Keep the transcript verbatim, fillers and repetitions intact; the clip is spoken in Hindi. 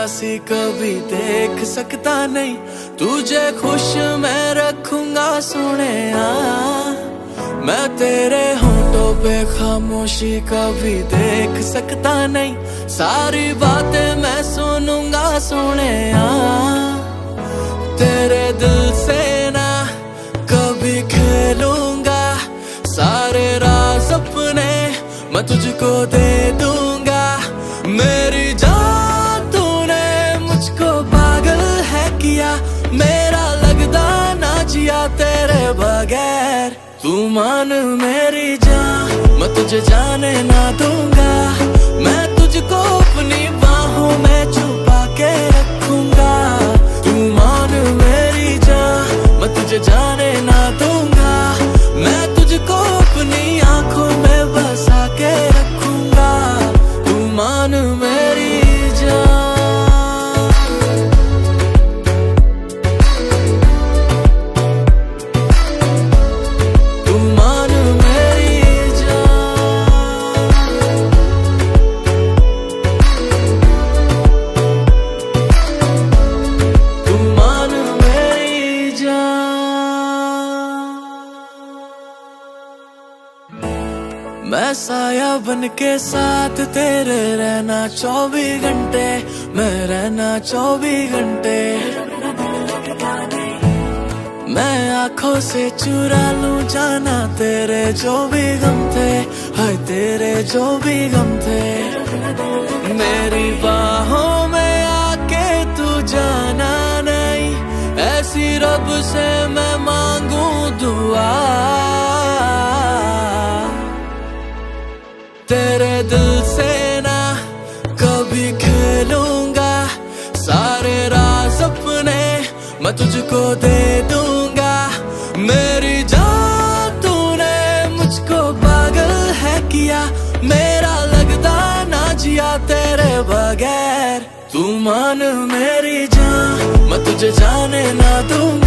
उदासी कभी देख सकता नहीं, तुझे खुश मैं रखूंगा सोनिया। मैं तेरे होठों पे खामोशी कभी देख सकता नहीं, सारी बातें मैं सुनूंगा सोनिया। तेरे दिल से ना कभी खेलूंगा, सारे राज अपने मैं तुझको दे दूंगा। मेरी जान तूने मुझको पागल है किया, मेरा लगदा ना जिया तेरे बगैर। तू मान मेरी जान मैं तुझे जाने ना दूंगा, मैं तुझको अपनी बाहों में छुपा के रखूंगा। तू मान मेरी जान मैं तुझे जाने ना दूंगा, मैं तुझको अपनी आंखों में बसा के रखूंगा। तू मान मेरी जान। मैं साया बन के साथ तेरे रहना चौबीस घंटे, मैं रहना चौबीस घंटे। मैं आंखों से चुरा लूं जाना तेरे जो भी गम थे, हाय तेरे जो भी गम थे। मेरी बाहों में आके तू जाना नहीं, ऐसी रब से मैं मांगू दुआ। तेरे दिल से ना कभी खेलूंगा, सारे राज अपने मैं तुझको दे दूंगा। मेरी जान तूने मुझको पागल है किया, मेरा लगदा ना जिया तेरे बगैर। तू मान मेरी जान मैं तुझे जाने ना दूंगा,